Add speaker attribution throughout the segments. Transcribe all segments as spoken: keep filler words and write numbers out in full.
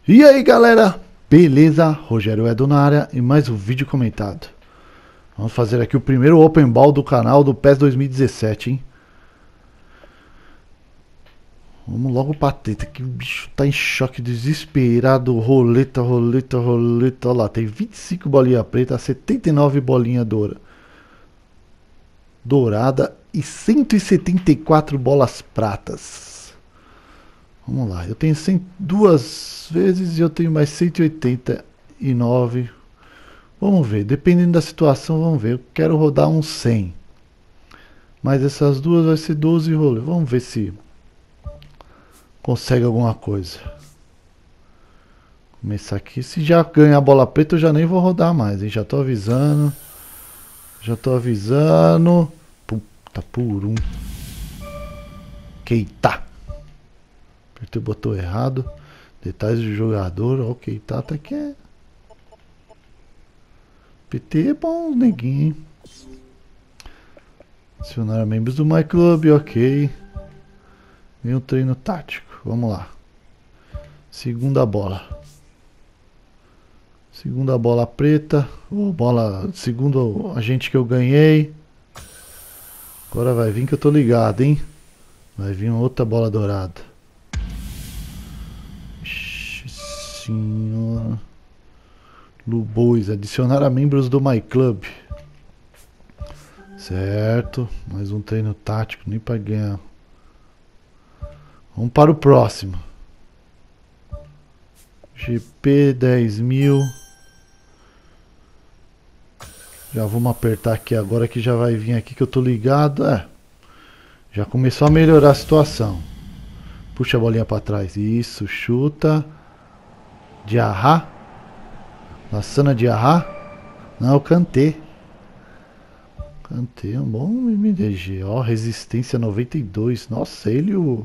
Speaker 1: E aí galera, beleza? Rogério Edo na área e mais um vídeo comentado. Vamos fazer aqui o primeiro Open Ball do canal do PES dois mil e dezessete, hein? Vamos logo pra treta, que o bicho tá em choque, desesperado. Roleta, roleta, roleta. Olha lá, tem vinte e cinco bolinhas pretas, setenta e nove bolinhas doura. dourada e cento e setenta e quatro bolas pratas. Vamos lá, eu tenho cem, duas vezes e eu tenho mais cento e oitenta e nove. Vamos ver, dependendo da situação, vamos ver. Eu quero rodar uns cem. Mas essas duas vai ser doze rolês. Vamos ver se consegue alguma coisa. Começar aqui. Se já ganhar a bola preta, eu já nem vou rodar mais, hein? Já tô avisando. Já tô avisando. Puta, por um. Keita. Apertei o botão errado. Detalhes do jogador. Ó, o Keita tá aqui. É... P T é bom, neguinho, hein? Adicionar membros do My Club, ok. Vem um treino tático. Vamos lá. Segunda bola. Segunda bola preta. Ou bola. Segundo agente que eu ganhei. Agora vai vir que eu tô ligado, hein? Vai vir outra bola dourada. Ixi, senhora. Lubois. Adicionar a membros do My Club. Certo. Mais um treino tático. Nem pra ganhar. Vamos para o próximo. G P dez mil. Já vamos apertar aqui agora que já vai vir aqui que eu tô ligado. É. Já começou a melhorar a situação. Puxa a bolinha para trás. Isso, chuta. Diarra. Laçana Diarra. Não, eu cantei. Cantei, um bom M D G. Ó, resistência noventa e dois. Nossa, ele e o...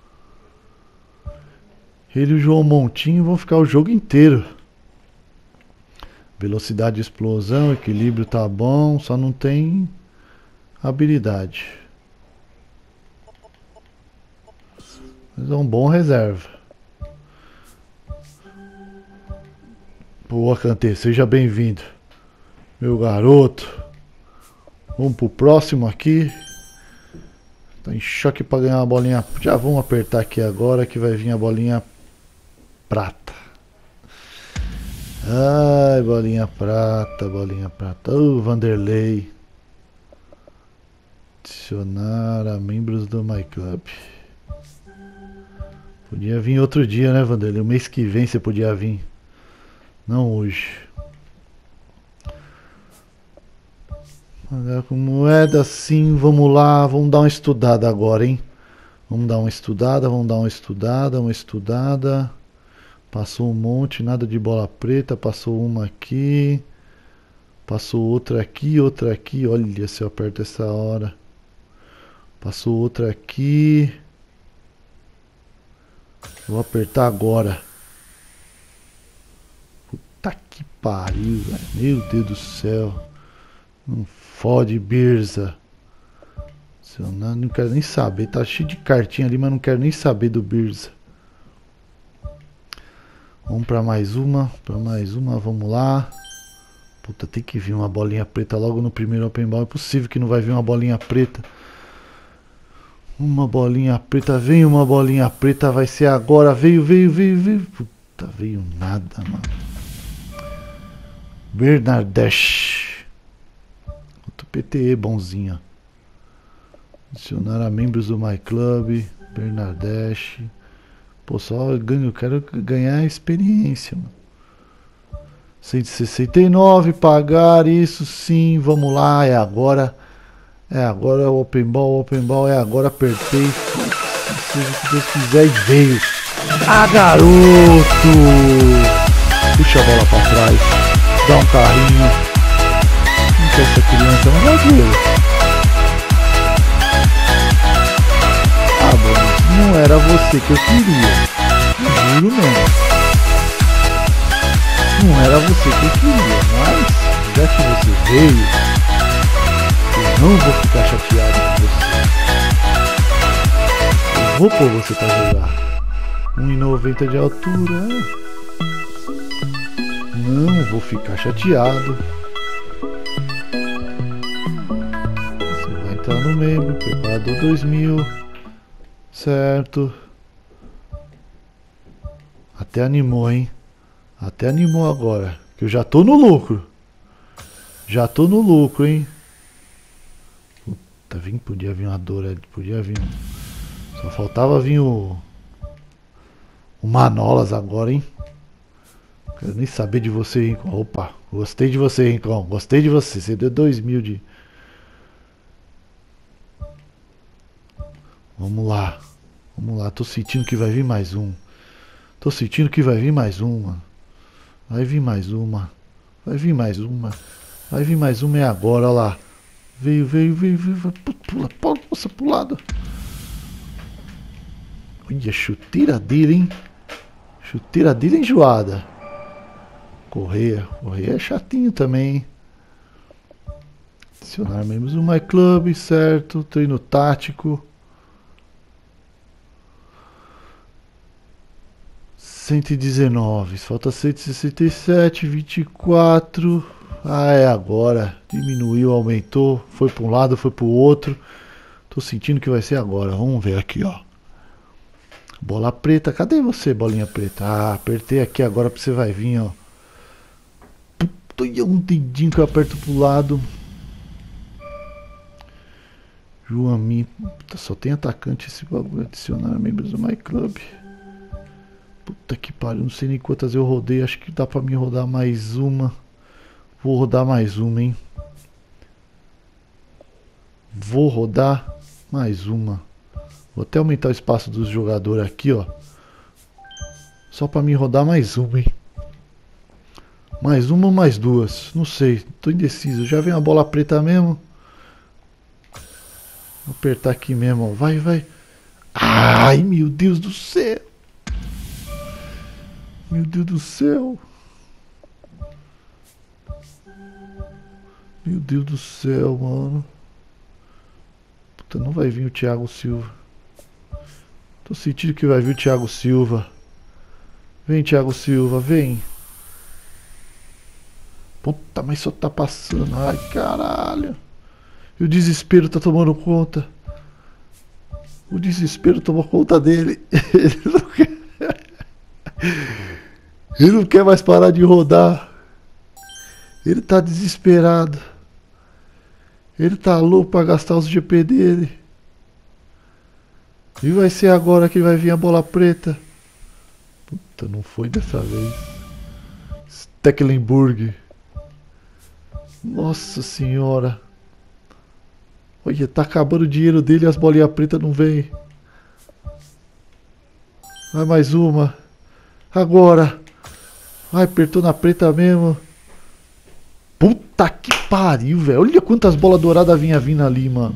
Speaker 1: Ele e o João Montinho vão ficar o jogo inteiro. Velocidade de explosão, equilíbrio tá bom, só não tem habilidade. Mas é um bom reserva. Boa, Kanté, seja bem-vindo, meu garoto. Vamos pro próximo aqui. Tá em choque para ganhar uma bolinha. Já vamos apertar aqui agora que vai vir a bolinha prata. Ai, bolinha prata, bolinha prata. Oh, Vanderlei. Adicionar a membros do My Club. Podia vir outro dia, né, Vanderlei? O mês que vem você podia vir. Não hoje. Agora com moeda sim, vamos lá. Vamos dar uma estudada agora, hein? Vamos dar uma estudada, vamos dar uma estudada, uma estudada. Passou um monte, nada de bola preta. Passou uma aqui. Passou outra aqui, outra aqui. Olha se eu aperto essa hora. Passou outra aqui. Vou apertar agora. Puta que pariu, velho. Meu Deus do céu. Não fode, Birza. Não, não quero nem saber. Tá cheio de cartinha ali, mas não quero nem saber do Birza. Vamos pra mais uma, pra mais uma, vamos lá. Puta, tem que vir uma bolinha preta logo no primeiro Open Ball. É possível que não vai vir uma bolinha preta. Uma bolinha preta, vem uma bolinha preta, vai ser agora. Veio, veio, veio, veio. Puta, veio nada, mano. Bernardesh. Outro P T E bonzinho. Adicionar a membros do My Club. Bernardesh. Pô, só ganho, eu quero ganhar experiência, mano. cento e sessenta e nove, pagar isso sim, vamos lá, é agora. É agora o Open Ball, Open Ball, é agora, apertei. Seja o que Deus quiser e veio. Ah, garoto! Puxa a bola pra trás, dá um carrinho. Não quer essa criança, não vai ver. Ah, bom. Não era você que eu queria. Juro mesmo. Não era você que eu queria. Mas, já que você veio, eu não vou ficar chateado com você. Eu vou pôr você pra jogar. um e noventa de altura. Não vou ficar chateado. Você vai entrar no membro, preparador dois mil. Certo. Até animou, hein? Até animou agora. Que eu já tô no lucro. Já tô no lucro, hein? Puta, vim, podia vir uma Dora, podia vir. Só faltava vir o... O Manolas agora, hein? Quero nem saber de você, Rincon. Opa, gostei de você, Rincon. Gostei de você. Você deu dois mil de... Vamos lá. Vamos lá. Tô sentindo que vai vir mais um. Tô sentindo que vai vir mais uma. Vai vir mais uma. Vai vir mais uma. Vai vir mais uma é agora, olha lá. Veio, veio, veio, veio. Pula, pula, nossa, pro lado. Olha, chuteira dele, hein? Chuteira dele enjoada. Correia. Correia é chatinho também, hein? Adicionar membros do My Club, certo. Treino tático. cento e dezenove. Falta cento e sessenta e sete. vinte e quatro. Ah, é agora. Diminuiu, aumentou. Foi para um lado, foi para o outro. Tô sentindo que vai ser agora. Vamos ver aqui, ó. Bola preta. Cadê você, bolinha preta? Ah, apertei aqui agora pra você vai vir, ó. Puta, um dedinho que eu aperto pro lado. Joamin. Puta, só tem atacante esse bagulho. Adicionar membros do My Club. Puta que pariu. Não sei nem quantas eu rodei. Acho que dá pra mim rodar mais uma. Vou rodar mais uma, hein. Vou rodar mais uma. Vou até aumentar o espaço dos jogadores aqui, ó. Só pra mim rodar mais uma, hein. Mais uma ou mais duas? Não sei, tô indeciso. Já vem a bola preta mesmo. Vou apertar aqui mesmo, ó. Vai, vai. Ai, meu Deus do céu. Meu Deus do céu. Meu Deus do céu, mano. Puta, não vai vir o Thiago Silva. Tô sentindo que vai vir o Thiago Silva. Vem, Thiago Silva, vem. Puta, mas só tá passando. Ai, caralho. E o desespero tá tomando conta. O desespero tomou conta dele. Ele não quer... Ele não quer mais parar de rodar. Ele tá desesperado. Ele tá louco pra gastar os G P dele. E vai ser agora que vai vir a bola preta. Puta, não foi dessa vez. Stecklenburg. Nossa senhora. Olha, tá acabando o dinheiro dele e as bolinhas pretas não vêm. Vai mais uma. Agora. Vai, apertou na preta mesmo. Puta que pariu, velho. Olha quantas bolas douradas vinha vindo ali, mano.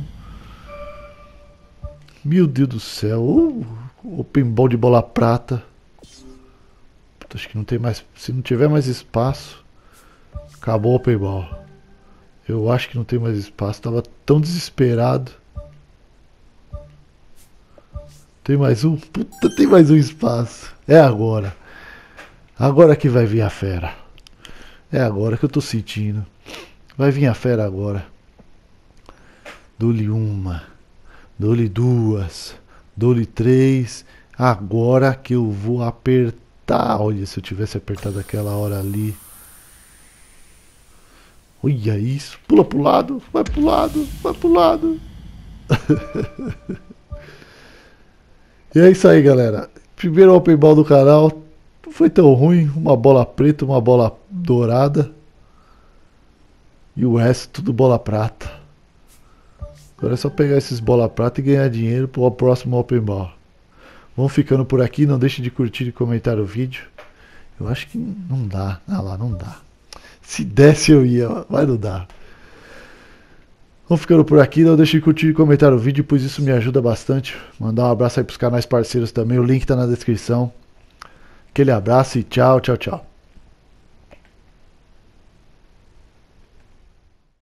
Speaker 1: Meu Deus do céu. Uh, open ball de bola prata. Puta, acho que não tem mais. Se não tiver mais espaço, acabou o open ball. Eu acho que não tem mais espaço. Tava tão desesperado. Tem mais um? Puta, tem mais um espaço. É agora. Agora que vai vir a fera. É agora que eu tô sentindo. Vai vir a fera agora. Dou-lhe uma. Dou-lhe duas. Dou-lhe três. Agora que eu vou apertar. Olha, se eu tivesse apertado aquela hora ali. Olha isso. Pula pro lado. Vai pro lado. Vai pro lado. E é isso aí, galera. Primeiro open ball do canal. Não foi tão ruim. Uma bola preta, uma bola dourada. E o resto tudo bola prata. Agora é só pegar esses bola prata e ganhar dinheiro para o próximo open ball. Vamos ficando por aqui. Não deixe de curtir e comentar o vídeo. Eu acho que não dá. Ah lá, não dá. Se desse eu ia, mas não dá. Vamos ficando por aqui. Não deixe de curtir e comentar o vídeo, pois isso me ajuda bastante. Mandar um abraço aí para os canais parceiros também. O link está na descrição. Aquele abraço e tchau, tchau, tchau.